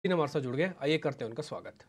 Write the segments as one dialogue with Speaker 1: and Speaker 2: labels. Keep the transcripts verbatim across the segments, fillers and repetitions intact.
Speaker 1: हमारे साथ जुड़ गए, आइए करते हैं उनका स्वागत।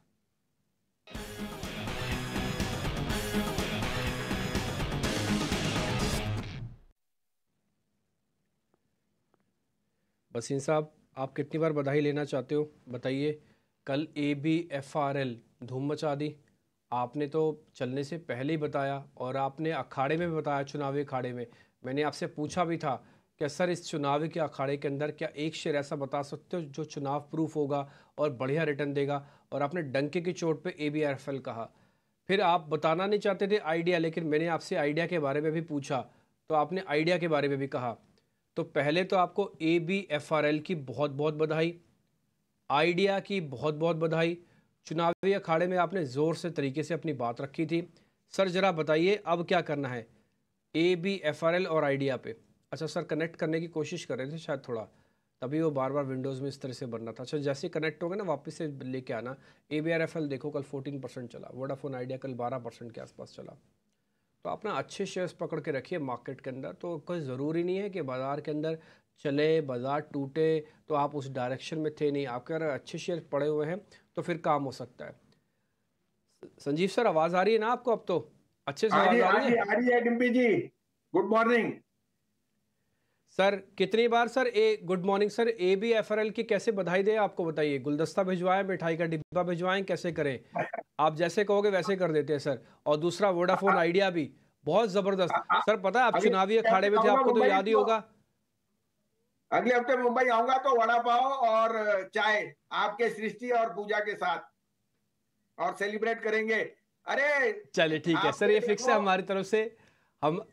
Speaker 1: वसीम साहब, आप कितनी बार बधाई लेना चाहते हो बताइए। कल A B F R L धूम मचा दी। आपने तो चलने से पहले ही बताया और आपने अखाड़े में भी बताया, चुनावी अखाड़े में। मैंने आपसे पूछा भी था कि सर इस चुनावी के अखाड़े के अंदर क्या एक शेयर ऐसा बता सकते हो जो चुनाव प्रूफ होगा और बढ़िया रिटर्न देगा, और आपने डंके की चोट पे ए बी एफ एल कहा। फिर आप बताना नहीं चाहते थे आइडिया, लेकिन मैंने आपसे आइडिया के बारे में भी पूछा तो आपने आइडिया के बारे में भी कहा। तो पहले तो आपको A B F R L की बहुत बहुत बधाई, आइडिया की बहुत बहुत बधाई। चुनावी अखाड़े में आपने ज़ोर से तरीके से अपनी बात रखी थी। सर ज़रा बताइए अब क्या करना है A B F R L और आइडिया पे। अच्छा सर, कनेक्ट करने की कोशिश कर रहे थे शायद थोड़ा, तभी वो बार बार विंडोज़ में इस तरह से बनना था। अच्छा जैसे कनेक्ट हो गए ना वापस से लेके आना। A B R F L देखो कल फोर्टीन परसेंट चला, वोडाफोन आइडिया कल बारह परसेंट के आसपास चला। तो आप ना अच्छे शेयर्स पकड़ के रखिए मार्केट के अंदर। तो कोई ज़रूरी नहीं है कि बाज़ार के अंदर चले, बाज़ार टूटे तो आप उस डायरेक्शन में थे नहीं। आपके अगर अच्छे शेयर पड़े हुए हैं तो फिर काम हो सकता है। संजीव सर, आवाज़ आ रही है ना आपको? अब तो अच्छे से
Speaker 2: हाँ जी,
Speaker 1: आवाज़ आ
Speaker 2: हाँ
Speaker 1: रही
Speaker 2: जी,
Speaker 1: है।
Speaker 2: आ रही है Dimpy ji. Good morning.
Speaker 1: Sir कितनी बार सर ए good morning sir, A B F R L की कैसे बधाई दें आपको बताइए। गुलदस्ता भिजवाएं, मिठाई का डिब्बा भिजवाएं, कैसे करें? आप जैसे कहोगे वैसे कर देते हैं सर। और दूसरा वोडाफोन आइडिया भी बहुत ज़बरदस्त। सर पता है आप
Speaker 2: अगले
Speaker 1: चुनावी अखाड़े में थे,
Speaker 2: आऊंगा
Speaker 1: आपको तो
Speaker 2: मुंबई
Speaker 1: याद ही
Speaker 2: तो
Speaker 1: होगा।
Speaker 2: अगले हफ्ते मुंबई आऊंगा तो वड़ा पाव और चाय आपके सृष्टि और पूजा के साथ और सेलिब्रेट करेंगे। अरे
Speaker 1: चलिए ठीक है सर,
Speaker 2: आपने
Speaker 1: ये फिक्स है
Speaker 2: देखो,
Speaker 1: हमारी तरफ से। हम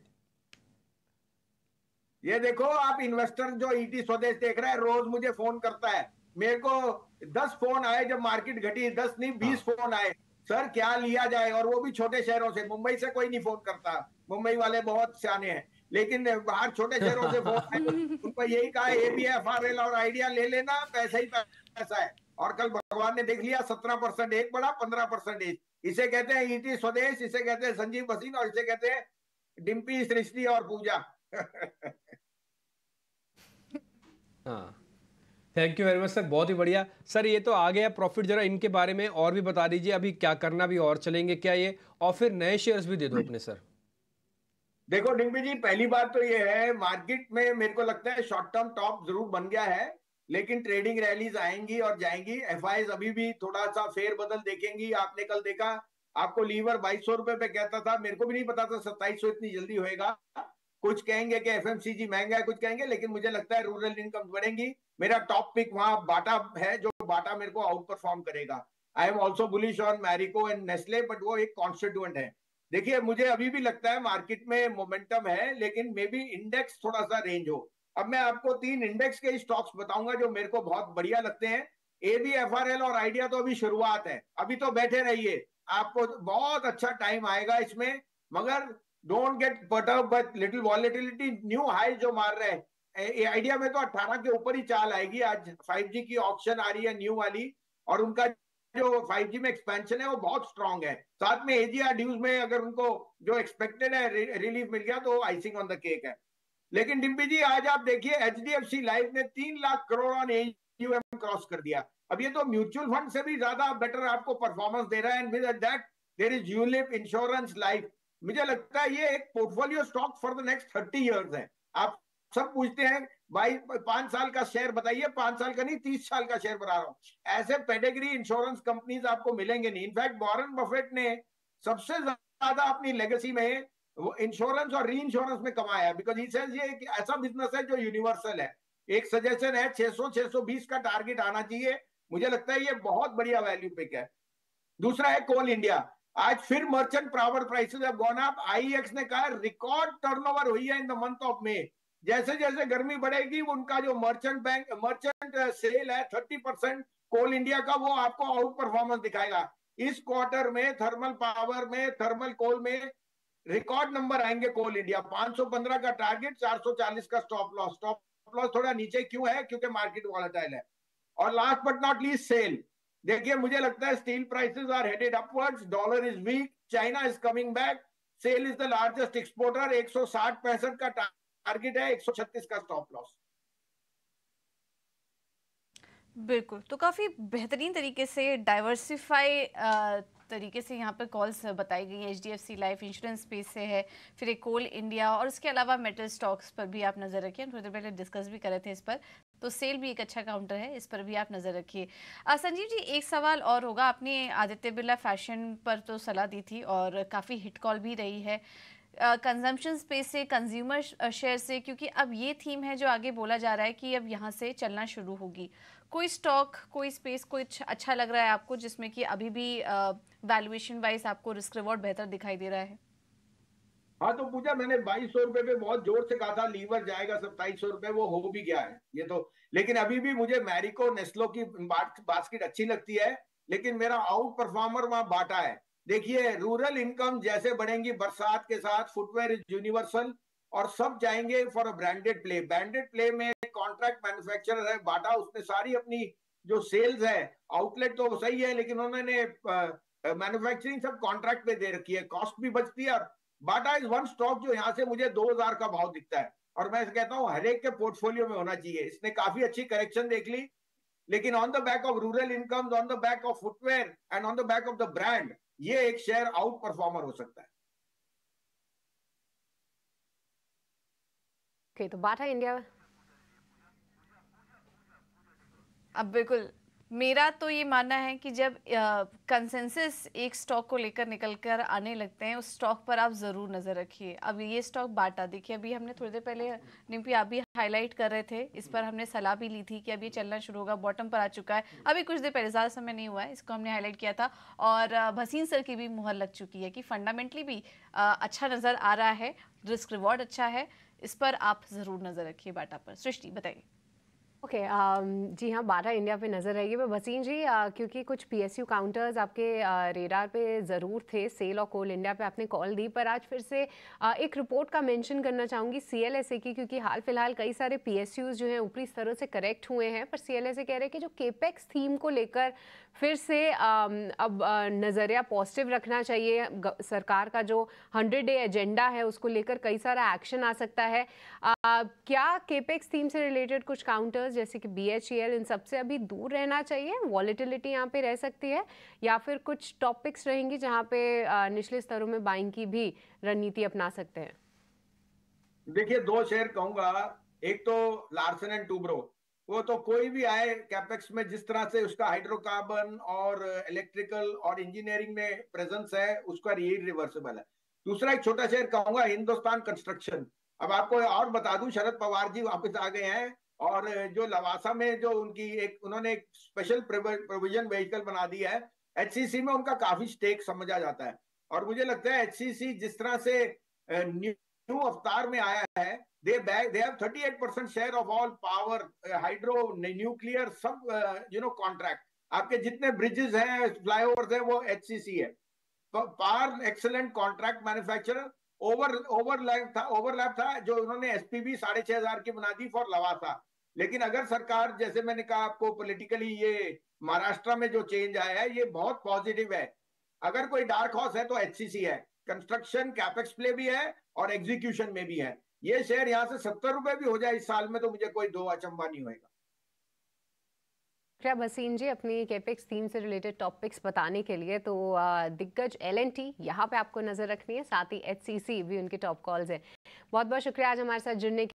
Speaker 2: ये देखो आप इन्वेस्टर जो ईटी स्वदेश देख रहा है रोज मुझे फोन करता है। मेरे को दस फोन आए जब मार्केट घटी, दस नहीं बीस
Speaker 1: हाँ
Speaker 2: फोन आए। सर क्या लिया जाए, और वो भी छोटे शहरों से। मुंबई से कोई नहीं फोन करता, मुंबई वाले बहुत सियाने हैं। लेकिन बाहर छोटे शहरों से फोन आए, उनको यही कहा एबीएफआरएल और आइडिया ले लेना, पैसा ही पैसा है। और कल भगवान ने देख लिया, सत्रह परसेंट एक बढ़ा, पंद्रह परसेंट। इसे कहते हैं ईटी स्वदेश, इसे कहते हैं संजीव भसीन, और इसे कहते हैं डिम्पी सृष्टि और पूजा।
Speaker 1: हाँ, thank you very much sir, बहुत ही बढ़िया। सर ये तो आ गया प्रॉफिट, जरा इनके बारे में और भी बता दीजिए, अभी क्या करना भी और चलेंगे क्या ये, और फिर नए शेयर्स भी दे दो अपने सर।
Speaker 2: देखो डिम्पी जी, पहली बात तो ये है, मार्केट में मेरे को लगता है शॉर्ट टर्म टॉप जरूर बन गया है। लेकिन ट्रेडिंग रैलीज आएंगी और जाएंगी। एफआईज अभी भी थोड़ा सा फेर बदल देखेंगी। आपने कल देखा, आपको लीवर बाईस सौ रुपए पे कहता था, मेरे को भी नहीं पता था सत्ताईस सौ इतनी जल्दी होएगा। कुछ कहेंगे कि एफएमसीजी महंगा है, कुछ कहेंगे, लेकिन मुझे लगता है रूरल इनकम बढ़ेंगी। मेरा टॉप पिक वहां बाटा है, जो बाटा मेरे को आउट परफॉर्म करेगा। I am also bullish on Marico and Nestle, but वो एक कॉन्स्टिट्यूएंट है। देखिए मुझे अभी भी लगता है मार्केट में मोमेंटम है, लेकिन मे बी इंडेक्स थोड़ा सा रेंज हो। अब मैं आपको तीन इंडेक्स के स्टॉक्स बताऊंगा जो मेरे को बहुत बढ़िया लगते हैं। एबीएफआरएल और आइडिया तो अभी शुरुआत है, अभी तो बैठे रहिए, आपको बहुत अच्छा टाइम आएगा इसमें। मगर don't get perturb by little volatility. New high जो मार रहे हैं आइडिया में, तो अठारह के ऊपर ही चाल आएगी। आज फाइव जी की ऑप्शन आ रही है न्यू वाली, और उनका जो फाइव जी में एक्सपेंशन है वो बहुत स्ट्रांग है। साथ में एजीआर ड्यूज में अगर उनको जो एक्सपेक्टेड है रिलीफ मिल गया तो आइसिंग ऑन द केक है। लेकिन डिम्पी जी आज आप देखिए, एचडीएफसी लाइफ ने तीन lakh crore on AUM cross कर दिया। अब ये तो म्यूचुअल फंड से भी ज्यादा बेटर आपको परफॉर्मेंस दे रहा है। And with that there is ULIP insurance life. मुझे लगता है ये एक portfolio stock for the next thirty years है। आप सब पूछते हैं भाई पांच साल का शेयर बताइए, पांच साल का नहीं, तीस साल का शेयर बता रहा हूं। ऐसे पेडिग्री इंश्योरेंस कंपनीज आपको मिलेंगे नहीं। इनफैक्ट वॉरेन बफेट ने सबसे ज्यादा अपनी लेगेसी में वो इंश्योरेंस और री इंश्योरेंस में कमाया, बिकॉज ही सेज ये एक ऐसा बिजनेस है जो यूनिवर्सल है। एक सजेशन है, छह सौ छह सौ बीस का टारगेट आना चाहिए। मुझे लगता है ये बहुत बढ़िया वैल्यू पिक है। दूसरा है कोल इंडिया। आज फिर merchant power prices have gone up. IEX ने कहा रिकॉर्ड टर्नओवर हुई है in the month of May. जैसे जैसे गर्मी बढ़ेगी उनका जो मर्चेंट बैंक मर्चेंट सेल है थर्टी परसेंट कोल इंडिया का, वो आपको आउट परफॉर्मेंस दिखाएगा। इस क्वार्टर में थर्मल पावर में, थर्मल कोल में रिकॉर्ड नंबर आएंगे। कोल इंडिया पांच सौ पंद्रह का टारगेट, चार सौ चालीस का स्टॉप लॉस। स्टॉप लॉस थोड़ा नीचे क्यों है? क्योंकि मार्केट वॉलेटाइल है। और last but not least SAIL. देखिए मुझे लगता है steel prices are headed upwards, dollar is weak, China is coming back. SAIL is the largest exporter, एक सौ साठ पैंसठ का टारगेट है, एक सौ छत्तीस का स्टॉप लॉस।
Speaker 3: बिल्कुल, तो काफ़ी बेहतरीन तरीके से डाइवर्सिफाई तरीके से यहाँ पर कॉल्स बताई गई हैं। एचडीएफसी लाइफ इंश्योरेंस स्पेस से है, फिर एक कोल इंडिया, और उसके अलावा मेटल स्टॉक्स पर भी आप नज़र रखिए। हम थोड़ी देर पहले डिस्कस भी कर रहे थे इस पर, तो सेल भी एक अच्छा काउंटर है, इस पर भी आप नज़र रखिए। संजीव जी, एक सवाल और होगा। आपने आदित्य बिरला फैशन पर तो सलाह दी थी और काफ़ी हिट कॉल भी रही है, कंजम्पशन uh, स्पेस से, कंज्यूमर शेयर से, क्योंकि अब ये थीम है जो आगे बोला जा रहा है कि अब यहाँ से चलना शुरू होगी। कोई स्टॉक, कोई स्पेस, कुछ अच्छा लग रहा है आपको जिसमें कि अभी भी वैल्यूएशन वाइज आपको रिस्क रिवॉर्ड बेहतर दिखाई दे रहा है?
Speaker 2: हाँ, तो पूजा, मैंने बाईस सौ रुपए पे बहुत जोर से कहा था लीवर जाएगा सत्ताईस सौ रुपए, वो हो भी गया है ये तो। लेकिन अभी भी मुझे मैरिको, नेस्लो की बास्केट अच्छी लगती है, लेकिन मेरा आउट परफॉर्मर वहां बाटा है। देखिए, रूरल इनकम जैसे बढ़ेंगी बरसात के साथ, फुटवेयर इज यूनिवर्सल और सब जाएंगे for a branded play. Branded play में कॉन्ट्रैक्ट मैन्युफैक्चरर है बाटा, उसने सारी अपनी जो सेल्स है, आउटलेट तो सही है लेकिन उन्होंने मैन्युफैक्चरिंग सब कॉन्ट्रैक्ट पे दे रखी है, कॉस्ट भी बचती है। और बाटा इज वन स्टॉक जो यहाँ से मुझे दो हज़ार का भाव दिखता है, और मैं कहता हूँ हर एक के पोर्टफोलियो में होना चाहिए। इसने काफी अच्छी करेक्शन देख ली, लेकिन on the back of rural income, on the back of footwear and on the back of the brand, ये एक शेयर आउट परफॉर्मर हो सकता है।
Speaker 4: ओके, तो बाटा इंडिया
Speaker 3: अब बिल्कुल मेरा तो ये मानना है कि जब कंसेंसस एक स्टॉक को लेकर निकल कर आने लगते हैं, उस स्टॉक पर आप ज़रूर नज़र रखिए। अब ये स्टॉक बाटा, देखिए अभी हमने थोड़ी देर पहले निम्पी आप भी हाईलाइट कर रहे थे, इस पर हमने सलाह भी ली थी कि अब ये चलना शुरू होगा, बॉटम पर आ चुका है, अभी कुछ देर पहले, ज़्यादा समय नहीं हुआ है, इसको हमने हाईलाइट किया था। और भसीन सर की भी मुहर लग चुकी है कि फंडामेंटली भी अच्छा नज़र आ रहा है, रिस्क रिवॉर्ड अच्छा है, इस पर आप ज़रूर नज़र रखिए बाटा पर। सृष्टि बताइए।
Speaker 4: ओके okay, um, जी हाँ, बाटा इंडिया पे नज़र रहेगी। मैं भसीन जी, uh, क्योंकि कुछ पीएसयू काउंटर्स आपके uh, रेडार पे ज़रूर थे, सेल और कोल इंडिया पे आपने कॉल दी, पर आज फिर से uh, एक रिपोर्ट का मेंशन करना चाहूँगी सीएलएसए की, क्योंकि हाल फिलहाल कई सारे पीएसयूज जो हैं ऊपरी स्तरों से करेक्ट हुए हैं, पर सीएलएसए कह रहे हैं कि जो केपेक्स थीम को लेकर फिर से um, अब uh, नज़रिया पॉजिटिव रखना चाहिए। सरकार का जो हंड्रेड डे एजेंडा है उसको लेकर कई सारा एक्शन आ सकता है। uh, क्या केपेक्स थीम से रिलेटेड कुछ काउंटर्स जैसे कि बीएचईएल, इन सबसे अभी दूर रहना चाहिए, वॉलेटिलिटी यहाँ पे रह सकती है, या फिर कुछ टॉपिक्स रहेंगी जहाँ पे निचले स्तरों में बाइंग की भी रणनीति अपना सकते हैं?
Speaker 2: देखिए, दो शेयर कहूंगा। एक तो लार्सन एंड टूब्रो, वो तो कोई भी आए कैपेक्स में, जिस तरह से उसका हाइड्रोकार्बन और इलेक्ट्रिकल और इंजीनियरिंग में प्रेजेंस है, उसका रीड रिवर्सिबल है। दूसरा एक छोटा शेयर कहूंगा, हिंदुस्तान कंस्ट्रक्शन। अब आपको और बता दूं, शरद पवार जी वापस आ गए हैं, और जो लवासा में जो उनकी एक उन्होंने एक स्पेशल प्रोविजन व्हीकल बना दिया है, एचसीसी में उनका काफी स्टेक समझा जाता है। और मुझे लगता है एचसीसी जिस तरह से न्यू अवतार में आया है, they back they have thirty-eight percent share of all power, hydro, nuclear, सब यू नो कॉन्ट्रैक्ट। आपके जितने ब्रिजेस हैं, फ्लाईओवर्स हैं, वो एचसीसी है। Par excellent contract manufacturer. Over overlap था ओवरलैप था जो उन्होंने एसपीबी साढ़े छह हजार की बना दी फॉर लवासा। लेकिन अगर सरकार, जैसे मैंने कहा आपको, पॉलिटिकली ये महाराष्ट्र में जो चेंज आया है, ये बहुत पॉजिटिव है। अगर कोई डार्क हॉर्स है तो एचसीसी है। कंस्ट्रक्शन कैपेक्स प्ले भी है और एग्जीक्यूशन में भी है। ये शेयर यहाँ से सत्तर रुपए भी हो जाए इस साल में, तो मुझे कोई दो अचंबा नहीं होगा।
Speaker 4: क्या भसीन जी, अपनी केपेक्स थीम से रिलेटेड टॉपिक्स बताने के लिए, तो दिग्गज एल एंड टी यहाँ पे आपको नजर रखनी है, साथ ही एचसीसी भी उनके टॉप कॉल्स है। बहुत बहुत शुक्रिया आज हमारे साथ जुड़ने